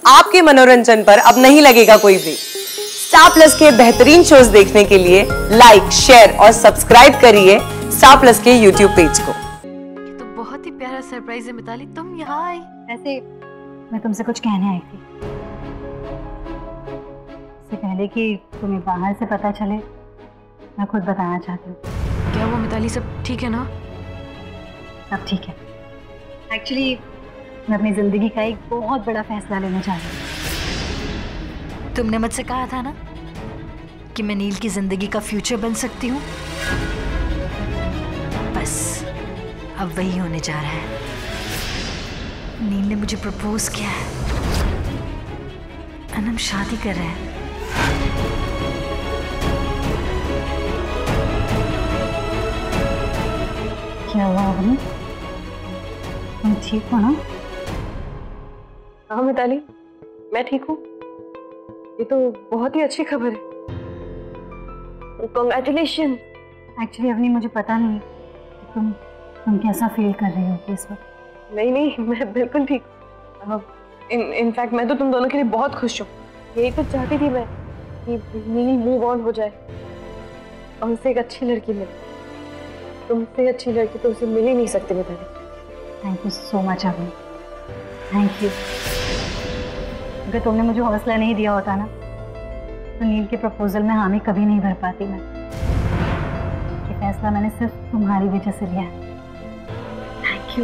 आपके मनोरंजन पर अब नहीं लगेगा कोई ब्रेक। स्टार प्लस के बेहतरीन शोज देखने के लिए लाइक, शेयर और सब्सक्राइब करिए स्टार प्लस के यूट्यूब पेज को। ये तो बहुत ही प्यारा सरप्राइज है मिताली, तुम यहाँ आई। वैसे मैं तुमसे कुछ कहने आई थी। इससे पहले कि तुम्हें बाहर से पता चले, मैं खुद बताना चाहती हूँ। क्या वो मिताली, सब ठीक है ना? सब ठीक है। एक्चुअली मैं अपनी जिंदगी का एक बहुत बड़ा फैसला लेना चाह रही हूँ। तुमने मुझसे कहा था ना कि मैं नील की जिंदगी का फ्यूचर बन सकती हूँ। बस अब वही होने जा रहा है। नील ने मुझे प्रपोज किया है और हम शादी कर रहे हैं। क्या हुआ अवनी? तुम ठीक हो ना? हाँ मिताली, मैं ठीक हूँ। ये तो बहुत ही अच्छी खबर है। Congratulations। एक्चुअली अवनी, मुझे पता नहीं कि तुम कैसा फील कर रही हो इस वक्त। नहीं, मैं बिल्कुल ठीक। इनफैक्ट मैं तो तुम दोनों के लिए बहुत खुश हूँ। यही तो चाहती थी मैं कि नील मूव ऑन हो जाए और उनसे एक अच्छी लड़की मिले। तुमसे अच्छी लड़की तो उसे मिल ही नहीं सकती Mitali. Thank you so much Avani, thank you. अगर तुमने मुझे हौसला नहीं दिया होता ना, तो नील के प्रपोजल में हामी कभी नहीं भर पाती मैं। ये फैसला मैंने सिर्फ तुम्हारी वजह से लिया है। Thank you.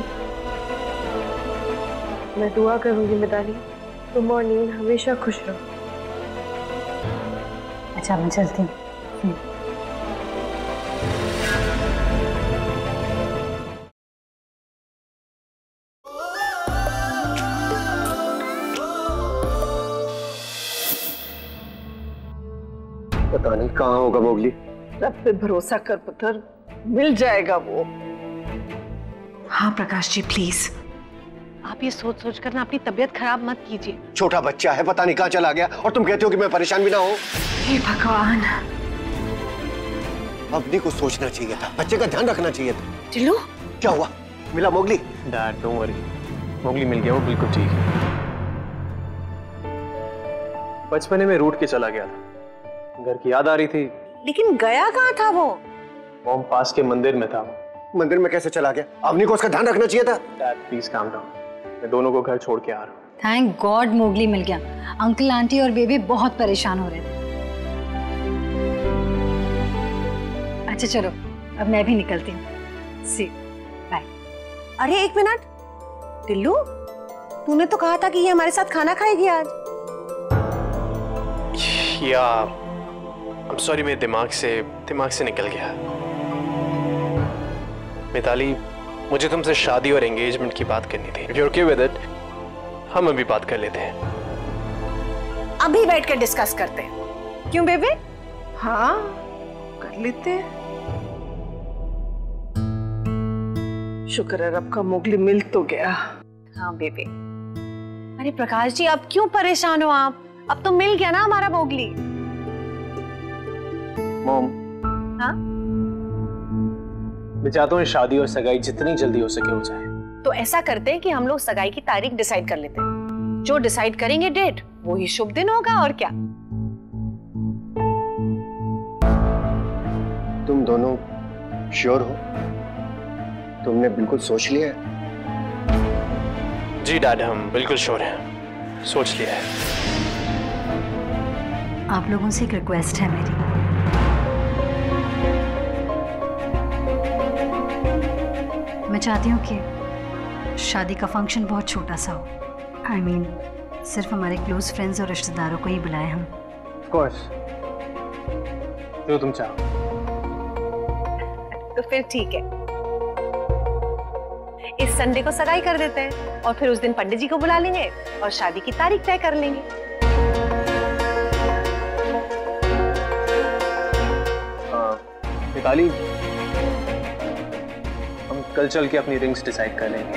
मैं दुआ करूंगी मिताली, तुम और नील हमेशा खुश रहो। अच्छा, मैं चलती हूँ। पता नहीं कहाँ होगा मोगली। रब पे भरोसा कर पुत्र, मिल जाएगा वो। हाँ प्रकाश जी, प्लीज आप ये सोच सोच कर ना अपनी तबीयत खराब मत कीजिए। छोटा बच्चा है, पता नहीं कहाँ चला गया, और तुम कहते हो कि मैं परेशान भी ना हूँ। हे भगवान। अपनी को सोचना चाहिए था, बच्चे का ध्यान रखना चाहिए था। टिल्लू, क्या हुआ? मिला Mowgli? Dad don't worry, Mowgli मिल गया, वो बिल्कुल ठीक है। बचपने में रूठ के चला गया था, घर की याद आ रही थी। लेकिन गया कहाँ था वो? मॉम पास के मंदिर में था। मंदिर में कैसे चला गया? अवनी को उसका ध्यान रखना चाहिए था। डैड प्लीज काम डाउन, मैं दोनों को घर छोड़ के आ रहा हूँ। थैंक गॉड मोगली मिल गया। अंकल आंटी और बेबी बहुत परेशान हो रहे थे। अच्छा चलो, अब मैं भी निकलती हूँ। See bye. अरे एक मिनट टिल्लू, तूने तो कहा था कि ये हमारे साथ खाना खाएगी आज। या I'm sorry, मेरे दिमाग से निकल गया। मिताली, मुझे तुमसे शादी और एंगेजमेंट की बात करनी थी। If you're okay with it, हम अभी बात कर लेते हैं। अभी बैठ कर डिस्कस करते हैं। क्यों बेबी? हाँ कर लेते हैं। शुक्र है रब का, मोगली मिल तो गया। हाँ बेबी। अरे प्रकाश जी, अब क्यों परेशान हो आप? अब तो मिल गया ना हमारा मोगली। मॉम, हाँ? मैं चाहता हूँ शादी और सगाई जितनी जल्दी हो सके हो जाए। तो ऐसा करते हैं कि हम लोग सगाई की तारीख डिसाइड कर लेते हैं। जो डिसाइड करेंगे डेट, वो ही शुभ दिन होगा। और क्या? तुम दोनों श्योर हो? तुमने बिल्कुल सोच लिया है? जी डैड, हम बिल्कुल श्योर हैं, सोच लिया है। आप लोगों से एक रिक्वेस्ट है मेरी। मैं चाहती हूँ कि शादी का फंक्शन बहुत छोटा सा हो। I mean, सिर्फ हमारे क्लोज फ्रेंड्स और रिश्तेदारों को ही बुलाए हम। Of course, जो तुम चाहो। तो फिर ठीक है, इस संडे को सगाई कर देते हैं और फिर उस दिन पंडित जी को बुला लेंगे और शादी की तारीख तय कर लेंगे। मिताली, हम कल चल के अपनी रिंग्स डिसाइड कर लेंगे।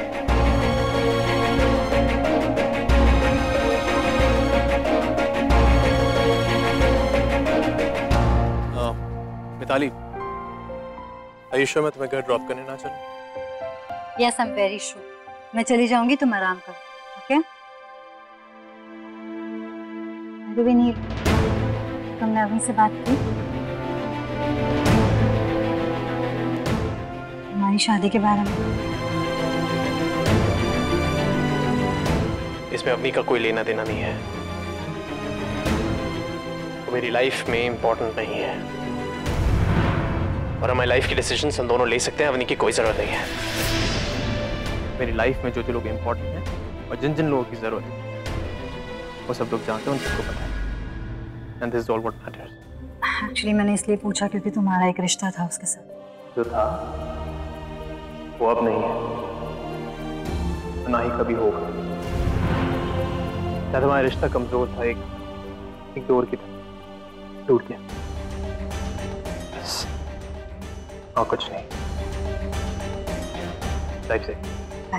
मिताली, आयुष्या मैं तुम्हें घर ड्रॉप करने ना चलूं? Yes, I am very sure. मैं चली जाऊंगी, तुम आराम करो। ओके? भी नहीं, तुमने अभी से बात की हमारी शादी के बारे में? इसमें अवनी का कोई लेना देना नहीं है। वो मेरी लाइफ में इंपॉर्टेंट नहीं है और हमारी लाइफ की डिसीजंस हम दोनों ले सकते हैं। अवनी की कोई जरूरत नहीं है। मेरी लाइफ में जो जो लोग इंपॉर्टेंट हैं और जिन जिन लोगों की जरूरत है वो सब लोग जानते हैं, उन सबको पता है। And this is all what matters. Actually मैंने इसलिए पूछा क्योंकि तुम्हारा एक रिश्ता था उसके साथ। जो था वो अब नहीं है, ना ही कभी होगा। शायद हमारा रिश्ता कमजोर था, एक डोर की तरह टूट गया, बस और कुछ नहीं। लाइफ से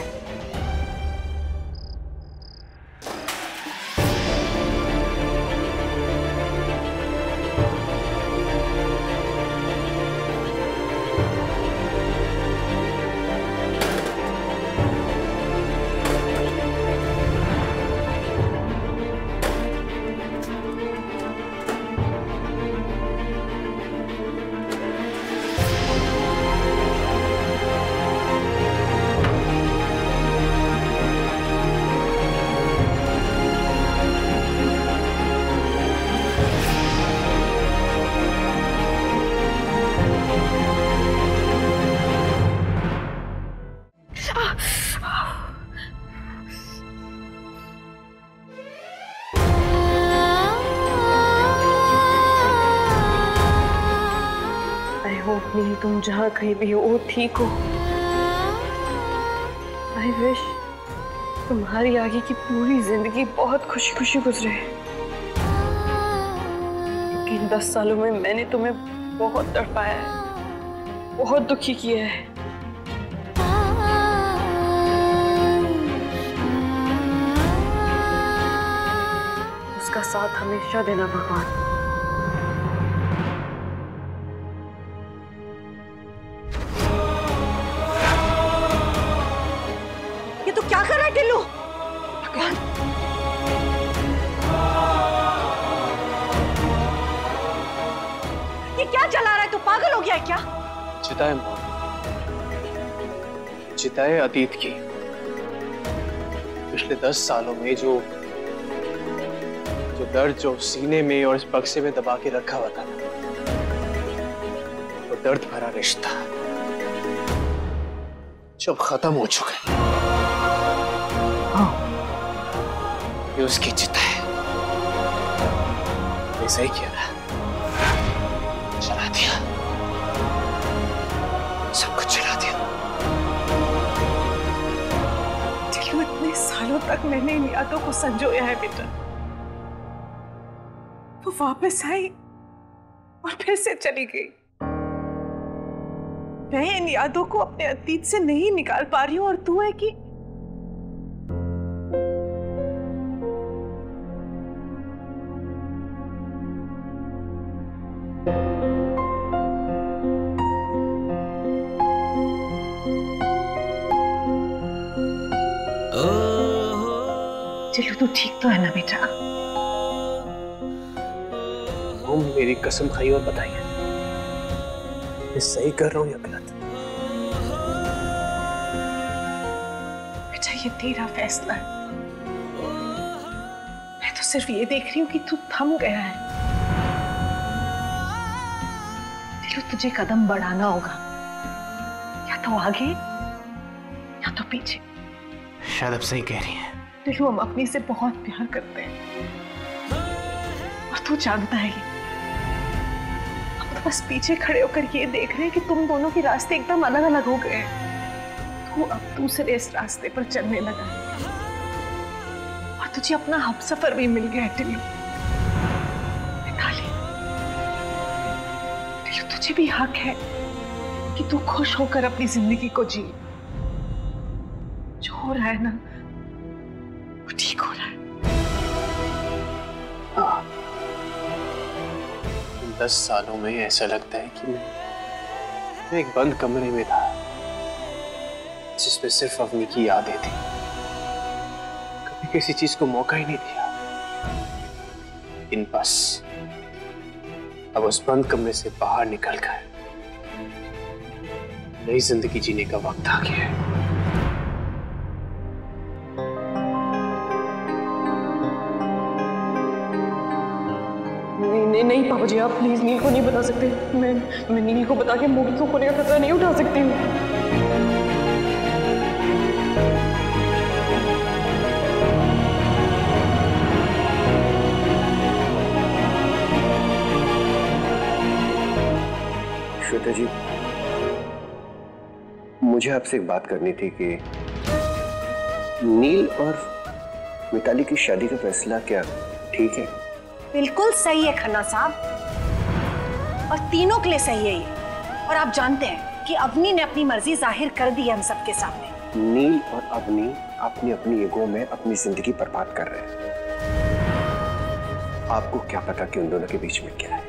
नहीं, तुम जहाँ कहीं भी हो वो ठीक हो। आई विश तुम्हारी आगे की पूरी जिंदगी बहुत खुशी खुशी गुजरे। इन 10 सालों में मैंने तुम्हें बहुत तड़पाया है, बहुत दुखी किया है। उसका साथ हमेशा देना भगवान। क्या कर रहा है टिल्लू? भगवान, ये क्या चला रहा है? तू पागल हो गया है क्या? चिताएं मौत, चिताएं अतीत की। पिछले 10 सालों में जो दर्द जो सीने में और इस बक्से में दबा के रखा हुआ था, वो दर्द भरा रिश्ता जो अब खत्म हो चुका है। ये उसकी चिता है। ये सही किया ना, चला दिया, सब कुछ चला दिया। टिल्लू, इतने सालों तक मैंने इन यादों को संजोया है बेटा। वो वापस आई और फिर से चली गई। मैं इन यादों को अपने अतीत से नहीं निकाल पा रही हूँ और तू है कि चलो, तू ठीक तो है ना बेटा? तुम मेरी कसम खाई और बताइए, मैं सही कर रहा हूँ या गलत? बेटा, ये तेरा फैसला है। मैं तो सिर्फ ये देख रही हूँ कि तू थम गया है। दिलो, तुझे कदम बढ़ाना होगा, या तो आगे या तो पीछे। शायद अब सही कह रही है। दिलो, हम अपनी से बहुत प्यार करते हैं और तू जानता है ये। हम तो बस पीछे खड़े होकर ये देख रहे हैं कि तुम दोनों के रास्ते एकदम अलग अलग हो गए हैं। तू अब दूसरे इस रास्ते पर चलने लगा है और तुझे अपना हमसफर भी मिल गया है टिल्लू। टिल्लू, तुझे भी हक है कि तू खुश होकर अपनी जिंदगी को जी। जो हो रहा है ना, वो ठीक हो रहा है। 10 सालों में ऐसा लगता है कि मैं एक बंद कमरे में था जिसमें सिर्फ अवनी की यादें थी। कभी किसी चीज को मौका ही नहीं दिया। लेकिन बस अब उस बंद कमरे से बाहर निकलकर नई जिंदगी जीने का वक्त आ गया है। नहीं पापा जी, आप प्लीज नील को नहीं बता सकते। मैं नील को बता के मोगी को खोने का खतरा नहीं उठा सकती हूँ। श्वेता जी, मुझे आपसे एक बात करनी थी कि नील और मिताली की शादी का फैसला क्या ठीक है? बिल्कुल सही है खन्ना साहब, और तीनों के लिए सही है ये। और आप जानते हैं कि अवनी ने अपनी मर्जी जाहिर कर दी है हम सबके सामने। नील और अवनी अपनी अपनी ईगो में अपनी जिंदगी बर्बाद कर रहे हैं। आपको क्या पता कि उन दोनों के बीच में क्या है?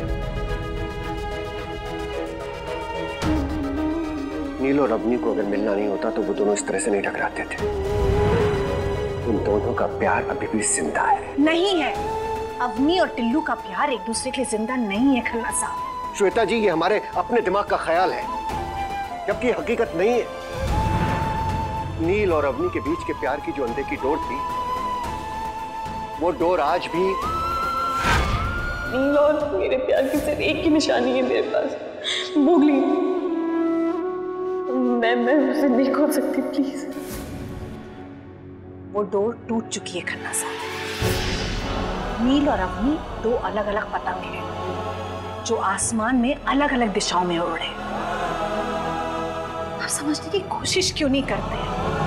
नील और अवनी को अगर मिलना नहीं होता तो वो दोनों इस तरह से नहीं टकराते थे। उन दोनों का प्यार अभी भी जिंदा है। नहीं है, अवनी और टिल्लू का प्यार एक दूसरे के लिए जिंदा नहीं है खन्ना साहब। श्वेता जी, ये हमारे अपने दिमाग का ख्याल है, जबकि हकीकत नहीं है। नील और अवनी के बीच के प्यार की जो अनदेखी डोर थी, वो डोर आज भी नील और मेरे प्यार की सिर्फ एक ही निशानी है मेरे पास, मोगली। मैं उसे नहीं खोल सकती, प्लीज। वो डोर टूट चुकी है खन्ना साहब। नील और अवनी दो अलग अलग पतंग हैं जो आसमान में अलग अलग दिशाओं में उड़ रहे हैं। आप समझने की कोशिश क्यों नहीं करते?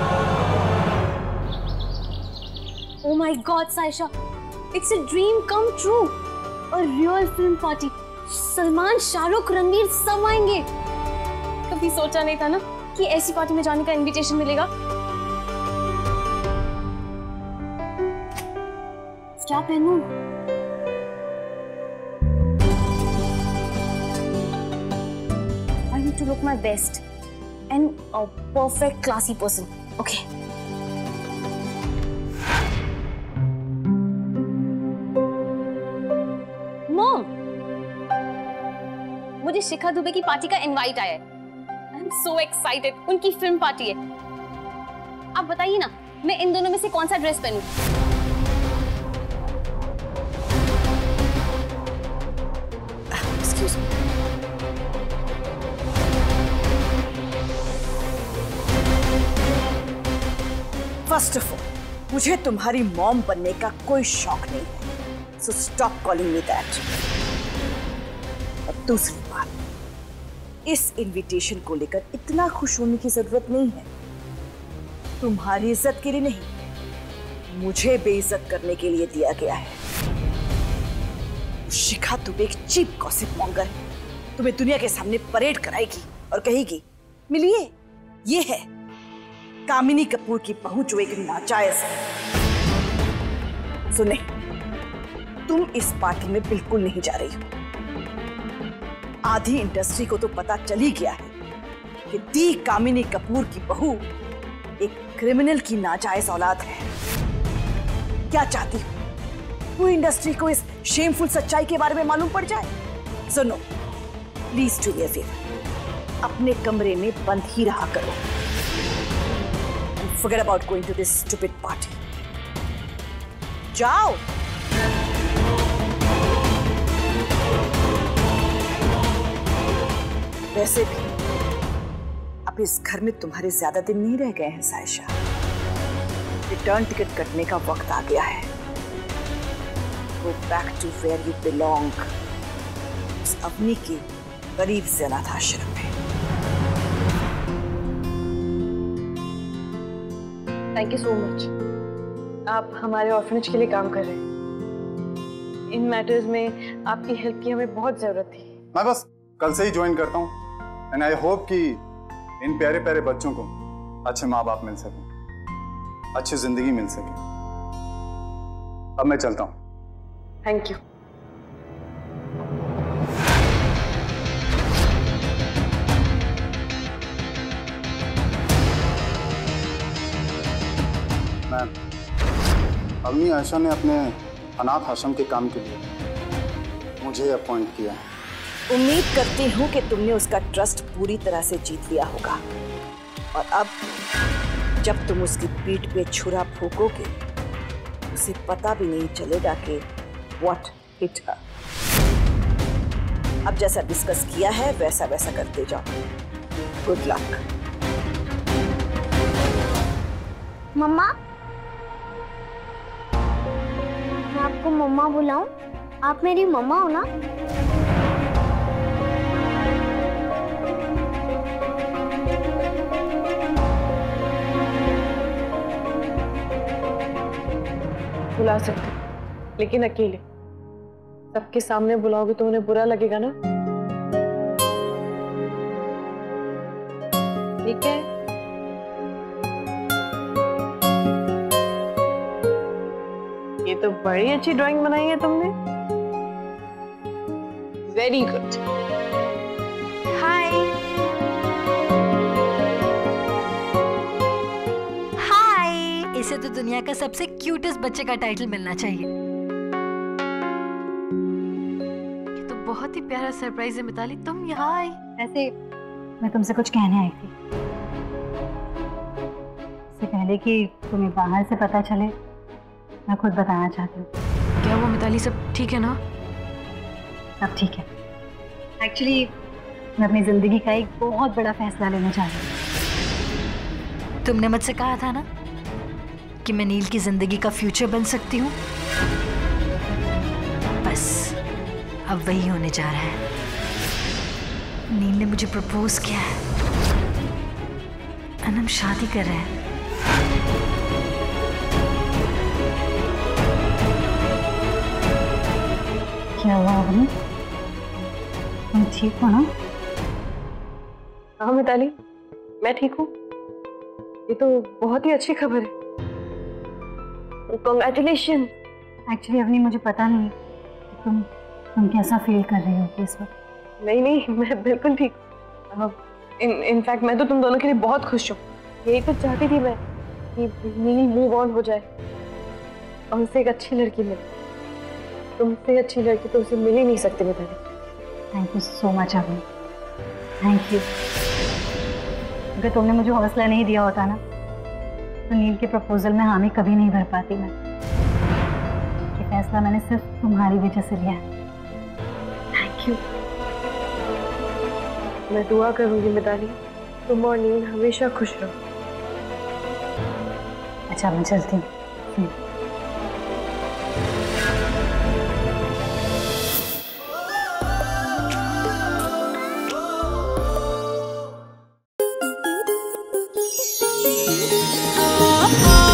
Oh my God, Saisha, it's a dream come true, a real film party. Salman, Shahrukh, Ranveer सब आएंगे। कभी सोचा नहीं था ना कि ऐसी पार्टी में जाने का इनविटेशन मिलेगा। क्या पहनूं? I need to look my best and a perfect classy person. Okay. Mom, मुझे शिखा दुबे की पार्टी का इनवाइट आया है। I'm so excited. उनकी फिल्म पार्टी है। आप बताइए ना, मैं इन दोनों में से कौन सा ड्रेस पहनूं? Excuse me. First of all, मुझे तुम्हारी मॉम बनने का कोई शौक नहीं है, so stop calling me that. और दूसरी बात, इस इनविटेशन को लेकर इतना खुश होने की जरूरत नहीं है। तुम्हारी इज्जत के लिए नहीं, मुझे बेइज्जत करने के लिए दिया गया है। शिखा दुबे एक चीप गॉसिप मॉन्गर है, तुम्हें दुनिया के सामने परेड कराएगी और कहेगी, मिलिए, ये है कामिनी कपूर की बहू जो एक नाजायज है। सुने, तुम इस पार्टी में बिल्कुल नहीं जा रही हो। आधी इंडस्ट्री को तो पता चल ही गया है कि दी कामिनी कपूर की बहू एक क्रिमिनल की नाजायज औलाद है। क्या चाहती हो, पूरी इंडस्ट्री को इस शेमफुल सच्चाई के बारे में मालूम पड़ जाए? सुनो, please do me a favour, अपने कमरे में बंद ही रहा करो। Forget about going to this stupid party. जाओ। वैसे भी अब इस घर में तुम्हारे ज्यादा दिन नहीं रह गए हैं साइशा। रिटर्न टिकट कटने का वक्त आ गया है। Go back to where you belong. उस अवनी के गरीब से अनाथ आश्रम में। Thank you so much. आप हमारे ऑर्फनेज के लिए काम कर रहे हैं। इन मैटर्स में आपकी हेल्प की हमें बहुत जरूरत थी। मैं बस कल से ही ज्वाइन करता हूँ एंड आई होप कि इन प्यारे प्यारे बच्चों को अच्छे माँ बाप मिल सके, अच्छी जिंदगी मिल सके। अब मैं चलता हूँ। Thank you. Ma'am, Avani Ayesha ने अपने अनाथ आश्रम के काम के लिए मुझे अपॉइंट किया है। उम्मीद करती हूँ कि तुमने उसका ट्रस्ट पूरी तरह से जीत लिया होगा और अब जब तुम उसकी पीठ पे छुरा फूकोगे उसे पता भी नहीं चलेगा कि व्हाट हिट हर। अब जैसा डिस्कस किया है वैसा वैसा करते जाओ। Good luck. मम्मा, मैं आपको मम्मा बुलाऊं? आप मेरी मम्मा हो ना? बुला सकते, लेकिन अकेले। सबके सामने बुलाओगे तो उन्हें बुरा लगेगा ना। ठीक है? ये तो बड़ी अच्छी ड्राइंग बनाई है तुमने। Very good. हाय हाय, इसे तो दुनिया का सबसे क्यूटेस्ट बच्चे का टाइटल मिलना चाहिए। ये तो बहुत ही प्यारा सरप्राइज है मिताली, तुम यहाँ आई। वैसे मैं तुमसे कुछ कहने आई थी। इससे पहले कि तुम्हें बाहर से पता चले, मैं खुद बताना चाहती हूँ। क्या वो मिताली सब ठीक है ना? सब ठीक है। एक्चुअली मैं अपनी जिंदगी का एक बहुत बड़ा फैसला लेने जा रही हूँ। तुमने मुझसे कहा था ना कि मैं नील की जिंदगी का फ्यूचर बन सकती हूँ। बस अब वही होने जा रहा है। नील ने मुझे प्रपोज किया है और हम शादी कर रहे हैं। क्या हुआ अवनी? तुम ठीक हो ना? हाँ मिताली, मैं ठीक हूँ। ये तो बहुत ही अच्छी खबर है। Congratulations। एक्चुअली अवनी मुझे पता नहीं कि तुम कैसा फील कर रही हो इस वक्त। नहीं, मैं बिल्कुल ठीक। इनफैक्ट मैं तो तुम दोनों के लिए बहुत खुश हूँ। यही तो चाहती थी मैं कि नील मूव ऑन हो जाए और उनसे एक अच्छी लड़की मिले। तुमसे अच्छी लड़की तो उसे मिल ही नहीं सकती Mitali. Thank you so much Avani, thank you. अगर तुमने मुझे हौसला नहीं दिया होता ना तो नील के प्रपोजल में हामी कभी नहीं भर पाती मैं। ये फैसला मैंने सिर्फ तुम्हारी वजह से लिया है। Thank you. मैं दुआ करूंगी मिताली, तुम और नील हमेशा खुश रहो। अच्छा मैं चलती हूँ।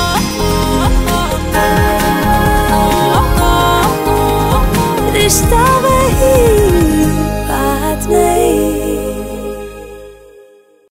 रिश्ता